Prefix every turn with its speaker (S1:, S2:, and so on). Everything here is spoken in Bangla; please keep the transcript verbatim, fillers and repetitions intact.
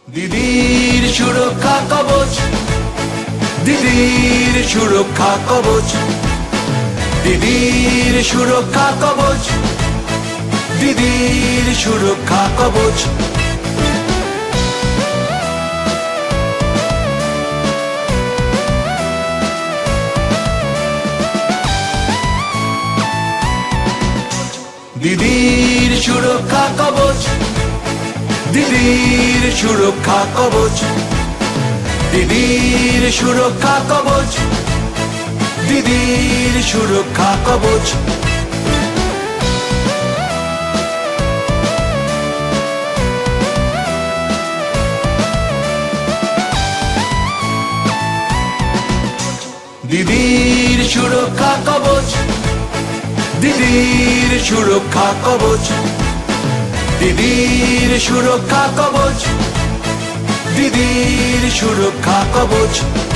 S1: দিদির সুরক্ষা কবচ, দিদির সুরক্ষা কবচ, দিদির সুরক্ষা কবচ, দিদির সুরক্ষা কবচ। দিদির সুরক্ষা কবচ, দিদির সুরক্ষা কবচ, দিদির সুরক্ষা কবচ, দিদির সুরক্ষা কবচ। দিদির সুরক্ষা কবচ, দিদির সুরক্ষা কবচ, দিদির সুরক্ষা কবচ, দিদির সুরক্ষা কবচ।